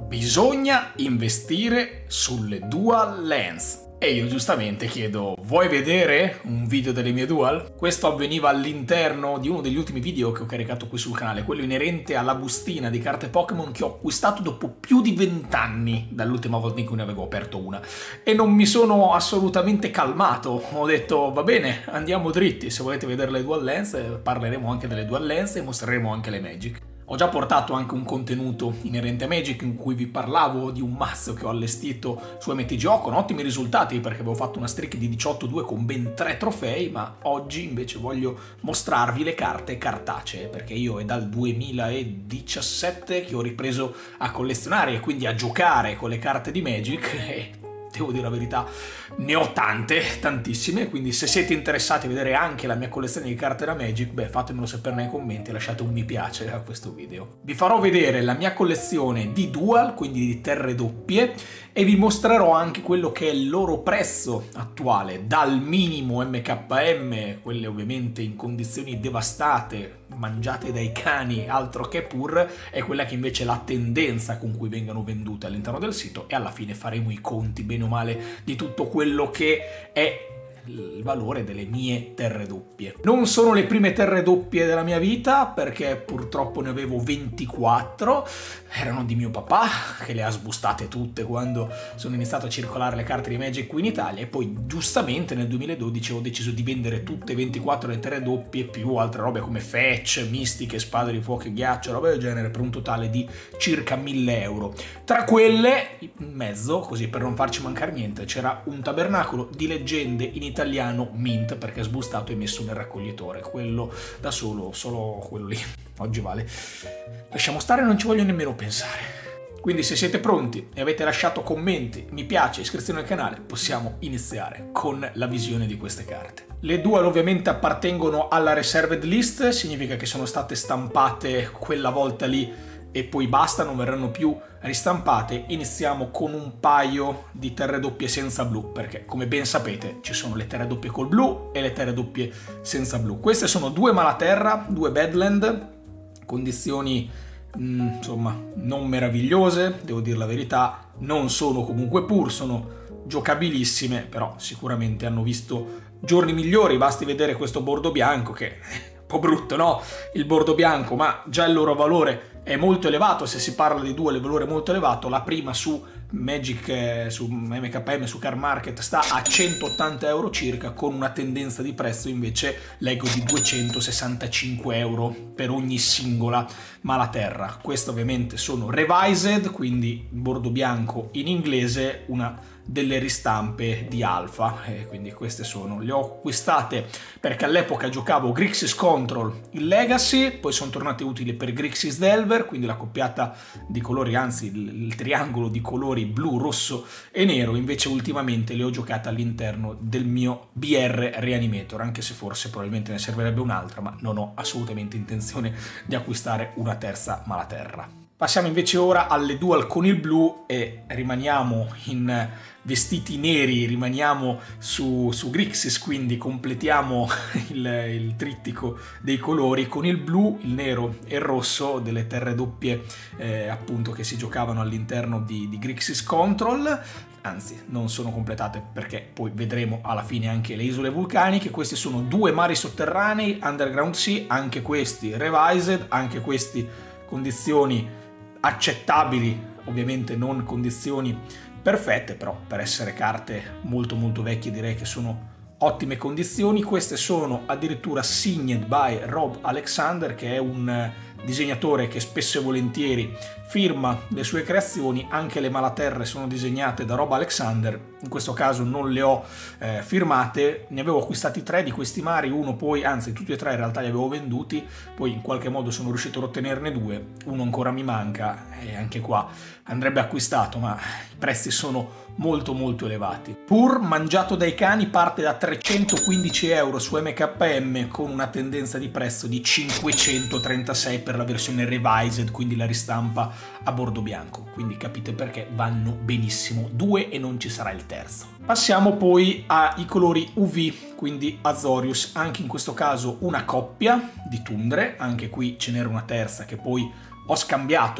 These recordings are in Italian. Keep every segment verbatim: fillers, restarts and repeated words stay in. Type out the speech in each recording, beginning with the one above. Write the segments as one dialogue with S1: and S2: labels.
S1: Bisogna investire sulle dual lens. E io giustamente chiedo, vuoi vedere un video delle mie dual? Questo avveniva all'interno di uno degli ultimi video che ho caricato qui sul canale, quello inerente alla bustina di carte Pokémon che ho acquistato dopo più di vent'anni dall'ultima volta in cui ne avevo aperto una. E non mi sono assolutamente calmato, ho detto va bene, andiamo dritti, se volete vedere le dual lens parleremo anche delle dual lens e mostreremo anche le Magic. Ho già portato anche un contenuto inerente a Magic in cui vi parlavo di un mazzo che ho allestito su M T G O con ottimi risultati perché avevo fatto una streak di diciotto due con ben tre trofei, ma oggi invece voglio mostrarvi le carte cartacee perché io è dal duemiladiciassette che ho ripreso a collezionare e quindi a giocare con le carte di Magic e devo dire la verità, ne ho tante, tantissime, quindi se siete interessati a vedere anche la mia collezione di carte da Magic, beh, fatemelo sapere nei commenti e lasciate un mi piace a questo video. Vi farò vedere la mia collezione di dual, quindi di terre doppie, e vi mostrerò anche quello che è il loro prezzo attuale, dal minimo M K M, quelle ovviamente in condizioni devastate, mangiate dai cani, altro che pur, e quella che invece è la tendenza con cui vengono vendute all'interno del sito, e alla fine faremo i conti bene o male di tutto quello che è il valore delle mie terre doppie. Non sono le prime terre doppie della mia vita perché purtroppo ne avevo ventiquattro, erano di mio papà che le ha sbustate tutte quando sono iniziato a circolare le carte di Magic qui in Italia, e poi giustamente nel duemiladodici ho deciso di vendere tutte e ventiquattro le terre doppie più altre robe come fetch, mistiche, spade di fuoco e ghiaccio, roba del genere, per un totale di circa mille euro. Tra quelle in mezzo, così per non farci mancare niente, c'era un tabernacolo di leggende in italiano mint perché sbustato e messo nel raccoglitore, quello da solo, solo quello lì oggi vale. Lasciamo stare, non ci voglio nemmeno pensare. Quindi se siete pronti e avete lasciato commenti, mi piace, iscrizione al canale, possiamo iniziare con la visione di queste carte. Le dual ovviamente appartengono alla reserved list, significa che sono state stampate quella volta lì e poi basta, non verranno più ristampate. Iniziamo con un paio di terre doppie senza blu, perché come ben sapete ci sono le terre doppie col blu e le terre doppie senza blu. Queste sono due Malaterra, due Badland, condizioni mh, insomma non meravigliose, devo dire la verità, non sono comunque pur, sono giocabilissime, però sicuramente hanno visto giorni migliori, basti vedere questo bordo bianco che un po' brutto, no? Il bordo bianco, ma già il loro valore è molto elevato. Se si parla di dual, il valore è molto elevato. La prima su Magic, eh, su M K M, su Card Market sta a centottanta euro circa, con una tendenza di prezzo invece leggo di duecentosessantacinque euro per ogni singola Malaterra. Queste ovviamente sono revised, quindi bordo bianco in inglese, una delle ristampe di Alpha, e quindi queste sono, le ho acquistate perché all'epoca giocavo Grixis Control in Legacy, poi sono tornate utili per Grixis Delver, quindi la coppiata di colori, anzi il, il triangolo di colori blu, rosso e nero. Invece ultimamente le ho giocate all'interno del mio B R Reanimator, anche se forse probabilmente ne servirebbe un'altra, ma non ho assolutamente intenzione di acquistare una terza Malaterra. Passiamo invece ora alle dual con il blu e rimaniamo in vestiti neri, rimaniamo su, su Grixis, quindi completiamo il, il trittico dei colori con il blu, il nero e il rosso delle terre doppie eh, appunto che si giocavano all'interno di, di Grixis Control. Anzi, non sono completate perché poi vedremo alla fine anche le isole vulcaniche. Questi sono due mari sotterranei, Underground Sea, anche questi revised, anche questi condizioni accettabili, ovviamente non condizioni perfette, però per essere carte molto molto vecchie direi che sono ottime condizioni. Queste sono addirittura signed by Rob Alexander, che è un disegnatore che spesso e volentieri firma le sue creazioni. Anche le Malaterre sono disegnate da Rob Alexander, in questo caso non le ho eh, firmate. Ne avevo acquistati tre di questi mari, uno poi, anzi tutti e tre in realtà li avevo venduti, poi in qualche modo sono riuscito ad ottenerne due, uno ancora mi manca e anche qua andrebbe acquistato, ma i prezzi sono molto molto elevati. Pur mangiato dai cani parte da trecentoquindici euro su M K M con una tendenza di prezzo di cinquecentotrentasei per la versione revised, quindi la ristampa a bordo bianco, quindi capite perché vanno benissimo due e non ci sarà il terzo. Passiamo poi ai colori U V, quindi Azorius, anche in questo caso una coppia di tundre, anche qui ce n'era una terza che poi ho scambiato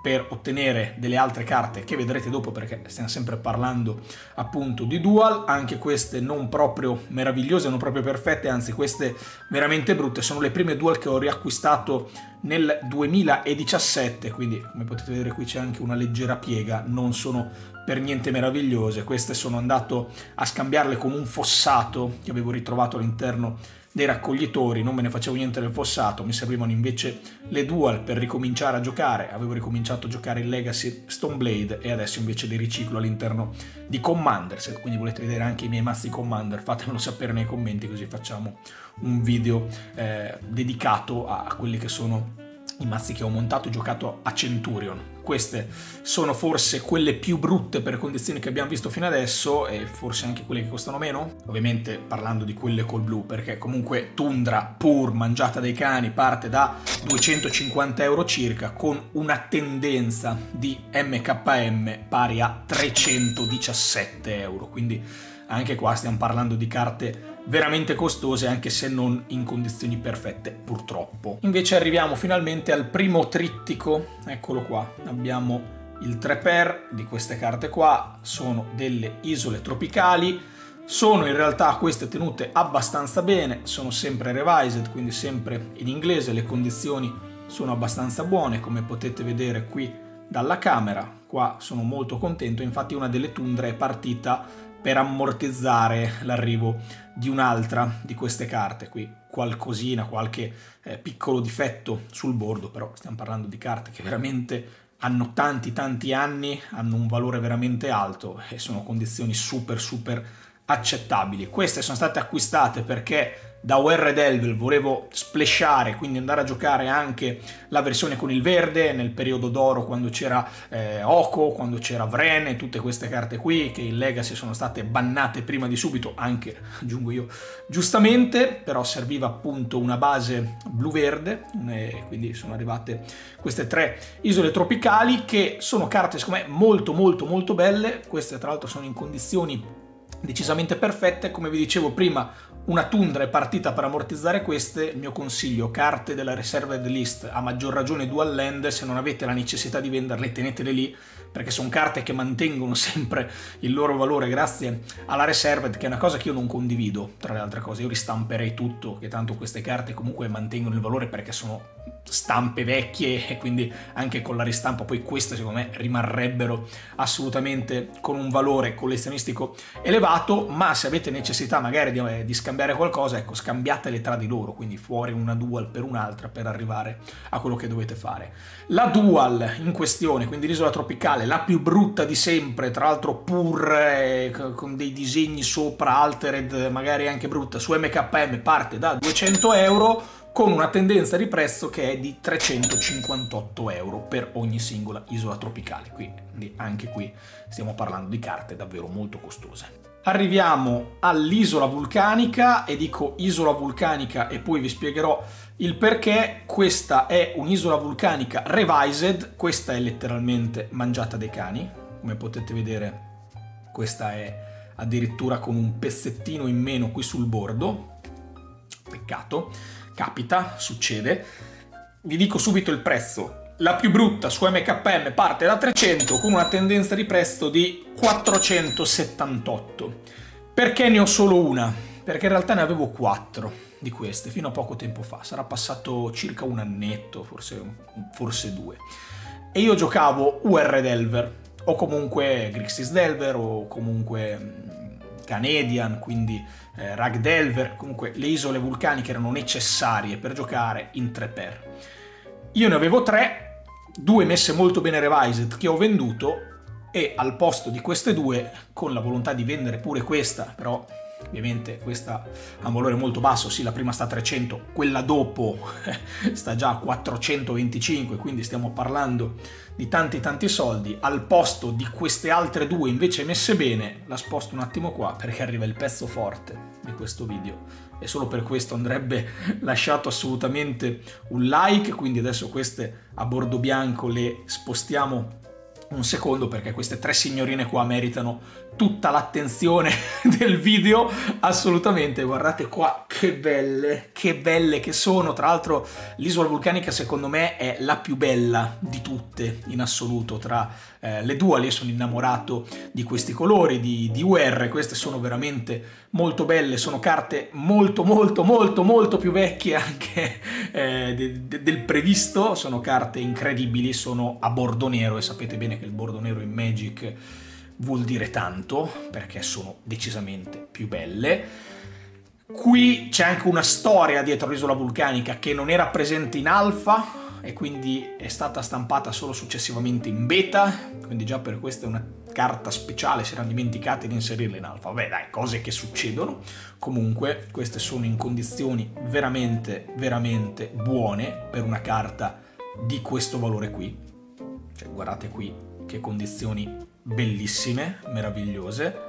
S1: per ottenere delle altre carte che vedrete dopo, perché stiamo sempre parlando appunto di dual. Anche queste non proprio meravigliose, non proprio perfette, anzi queste veramente brutte. Sono le prime dual che ho riacquistato nel duemiladiciassette, quindi come potete vedere qui c'è anche una leggera piega, non sono per niente meravigliose. Queste sono andato a scambiarle con un fossato che avevo ritrovato all'interno dei raccoglitori, non me ne facevo niente del fossato, mi servivano invece le dual per ricominciare a giocare. Avevo ricominciato a giocare il Legacy Stoneblade e adesso invece li riciclo all'interno di Commander. Se quindi volete vedere anche i miei mazzi Commander, fatemelo sapere nei commenti, così facciamo un video eh, dedicato a, a quelli che sono i mazzi che ho montato e giocato a Centurion. Queste sono forse quelle più brutte per condizioni che abbiamo visto fino adesso e forse anche quelle che costano meno, ovviamente parlando di quelle col blu, perché comunque Tundra pur mangiata dai cani parte da duecentocinquanta euro circa, con una tendenza di M K M pari a trecentodiciassette euro, quindi anche qua stiamo parlando di carte veramente costose, anche se non in condizioni perfette purtroppo. Invece arriviamo finalmente al primo trittico, eccolo qua, abbiamo il tre per di queste carte qua, sono delle isole tropicali, sono in realtà queste tenute abbastanza bene, sono sempre revised, quindi sempre in inglese, le condizioni sono abbastanza buone, come potete vedere qui dalla camera. Qua sono molto contento, infatti una delle Tundra è partita per ammortizzare l'arrivo di un'altra di queste carte. Qui qualcosina, qualche eh, piccolo difetto sul bordo, però stiamo parlando di carte che veramente hanno tanti tanti anni, hanno un valore veramente alto e sono condizioni super super accettabili. Queste sono state acquistate perché da U R Delver volevo splashare, quindi andare a giocare anche la versione con il verde nel periodo d'oro, quando c'era eh, Oko, quando c'era Vren e tutte queste carte qui che in Legacy sono state bannate prima di subito, anche aggiungo io giustamente, però serviva appunto una base blu-verde e quindi sono arrivate queste tre isole tropicali che sono carte secondo me molto molto molto belle. Queste tra l'altro sono in condizioni decisamente perfette, come vi dicevo prima. Una Tundra è partita per ammortizzare queste. Il mio consiglio: carte della reserved list, a maggior ragione dual land, se non avete la necessità di venderle tenetele lì, perché sono carte che mantengono sempre il loro valore grazie alla reserved, che è una cosa che io non condivido, tra le altre cose. Io ristamperei tutto, che tanto queste carte comunque mantengono il valore perché sono stampe vecchie e quindi anche con la ristampa poi queste secondo me rimarrebbero assolutamente con un valore collezionistico elevato. Ma se avete necessità magari di, di scambiare qualcosa, ecco, scambiatele tra di loro, quindi fuori una dual per un'altra per arrivare a quello che dovete fare. La dual in questione, quindi l'isola tropicale, la più brutta di sempre, tra l'altro pur eh, con dei disegni sopra, altered, magari anche brutta, su M K M parte da duecento euro, con una tendenza di prezzo che è di trecentocinquantotto euro per ogni singola isola tropicale. Quindi anche qui stiamo parlando di carte davvero molto costose. Arriviamo all'isola vulcanica, e dico isola vulcanica e poi vi spiegherò il perché. Questa è un'isola vulcanica revised, questa è letteralmente mangiata dai cani, come potete vedere questa è addirittura con un pezzettino in meno qui sul bordo, peccato. Capita, succede. Vi dico subito il prezzo. La più brutta su M K M parte da trecento con una tendenza di prezzo di quattrocentosettantotto. Perché ne ho solo una? Perché in realtà ne avevo quattro di queste fino a poco tempo fa. Sarà passato circa un annetto, forse, forse due. E io giocavo U R Delver, o comunque Grixis Delver, o comunque Canadian, quindi eh, Rag Delver, comunque le isole vulcaniche erano necessarie per giocare in tre per. Io ne avevo tre, due messe molto bene revised che ho venduto, e al posto di queste due, con la volontà di vendere pure questa, però ovviamente questa ha un valore molto basso, sì, la prima sta a trecento, quella dopo sta già a quattrocentoventicinque, quindi stiamo parlando di tanti tanti soldi. Al posto di queste altre due invece messe bene, la sposto un attimo qua perché arriva il pezzo forte di questo video e solo per questo andrebbe lasciato assolutamente un like. Quindi adesso queste a bordo bianco le spostiamo un secondo perché queste tre signorine qua meritano tutta l'attenzione del video, assolutamente. Guardate qua che belle, che belle che sono. Tra l'altro l'isola vulcanica secondo me è la più bella di tutte in assoluto tra eh, le Dual. Io sono innamorato di questi colori, di, di U R, queste sono veramente molto belle, sono carte molto molto molto molto più vecchie anche eh, de, de, del previsto, sono carte incredibili, sono a bordo nero e sapete bene che il bordo nero in Magic vuol dire tanto perché sono decisamente più belle. Qui c'è anche una storia dietro l'isola vulcanica che non era presente in alfa e quindi è stata stampata solo successivamente in beta, quindi già per questo è una carta speciale, si erano dimenticati di inserirla in alfa. Vabbè dai, cose che succedono. Comunque queste sono in condizioni veramente veramente buone per una carta di questo valore qui. Cioè guardate qui che condizioni bellissime, meravigliose.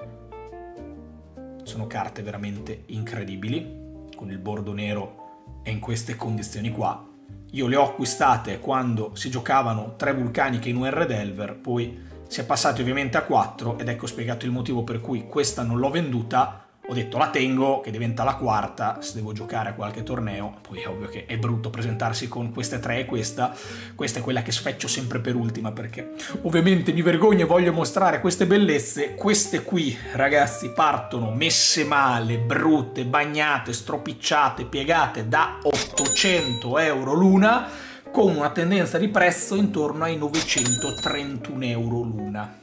S1: Sono carte veramente incredibili, con il bordo nero e in queste condizioni qua. Io le ho acquistate quando si giocavano tre vulcaniche in U R Delver, poi si è passati ovviamente a quattro ed ecco spiegato il motivo per cui questa non l'ho venduta. Ho detto la tengo, che diventa la quarta se devo giocare a qualche torneo. Poi è ovvio che è brutto presentarsi con queste tre e questa. Questa è quella che sfeccio sempre per ultima perché ovviamente mi vergogno e voglio mostrare queste bellezze. Queste qui, ragazzi, partono messe male, brutte, bagnate, stropicciate, piegate da ottocento euro l'una, con una tendenza di prezzo intorno ai novecentotrentuno euro l'una.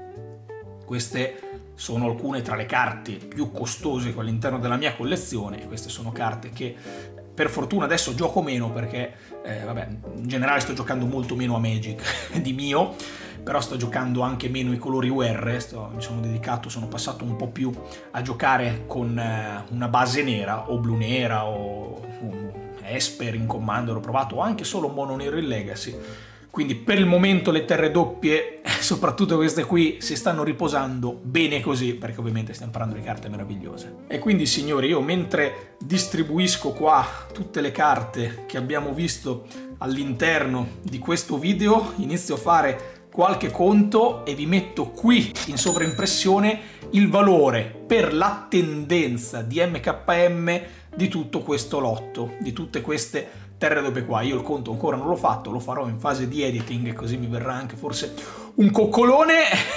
S1: Queste sono alcune tra le carte più costose all'interno della mia collezione e queste sono carte che per fortuna adesso gioco meno perché eh, vabbè, in generale sto giocando molto meno a Magic di mio, però sto giocando anche meno i colori U R, sto, mi sono dedicato, sono passato un po' più a giocare con eh, una base nera o blu nera o un Esper in Commander, ho provato, o anche solo mono nero in Legacy. Quindi per il momento le terre doppie, soprattutto queste qui, si stanno riposando bene così, perché ovviamente stiamo parlando di carte meravigliose. E quindi signori, io mentre distribuisco qua tutte le carte che abbiamo visto all'interno di questo video, inizio a fare qualche conto e vi metto qui in sovraimpressione il valore per la tendenza di M K M di tutto questo lotto, di tutte queste terre doppie qua. Io il conto ancora non l'ho fatto, lo farò in fase di editing, così mi verrà anche forse un coccolone.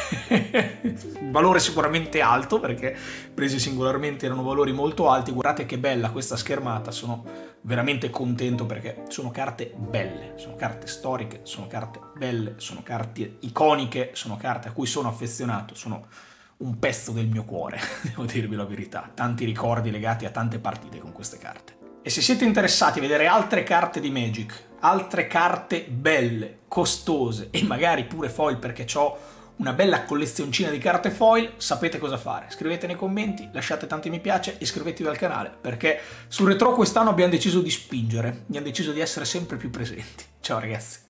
S1: Valore sicuramente alto, perché presi singolarmente erano valori molto alti. Guardate che bella questa schermata, sono veramente contento perché sono carte belle, sono carte storiche, sono carte belle, sono carte iconiche, sono carte a cui sono affezionato, sono un pezzo del mio cuore, devo dirvi la verità. Tanti ricordi legati a tante partite con queste carte. E se siete interessati a vedere altre carte di Magic, altre carte belle, costose e magari pure foil, perché ho una bella collezioncina di carte foil, sapete cosa fare. Scrivete nei commenti, lasciate tanti mi piace, iscrivetevi al canale, perché sul retro quest'anno abbiamo deciso di spingere, abbiamo deciso di essere sempre più presenti. Ciao ragazzi!